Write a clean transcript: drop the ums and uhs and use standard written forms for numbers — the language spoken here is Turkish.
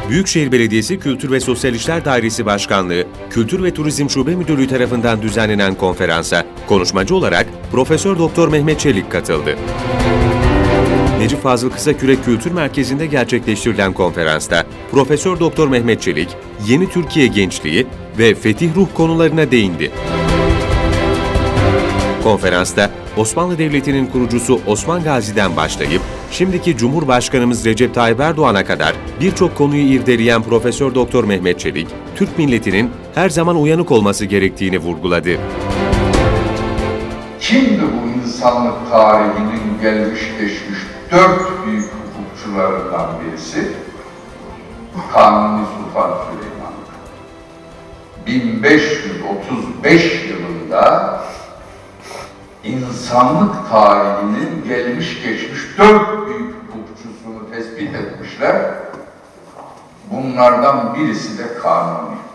Büyükşehir Belediyesi Kültür ve Sosyal İşler Dairesi Başkanlığı, Kültür ve Turizm Şube Müdürlüğü tarafından düzenlenen konferansa konuşmacı olarak Profesör Doktor Mehmet Çelik katıldı. Necip Fazıl Kısakürek Kültür Merkezi'nde gerçekleştirilen konferansta Profesör Doktor Mehmet Çelik, yeni Türkiye gençliği ve fetih ruh konularına değindi. Konferansta Osmanlı Devleti'nin kurucusu Osman Gazi'den başlayıp şimdiki Cumhurbaşkanımız Recep Tayyip Erdoğan'a kadar birçok konuyu irdeleyen Profesör Doktor Mehmet Çelik, Türk milletinin her zaman uyanık olması gerektiğini vurguladı. Kimdi bu insanlık tarihinin gelmiş geçmiş 4 büyük hukukçularından birisi? Kanuni Sultan Süleyman. 1535 yılında insanlık tarihinin gelmiş geçmiş 4 büyük hukukçusunu tespit etmişler. Bunlardan birisi de Kanuni.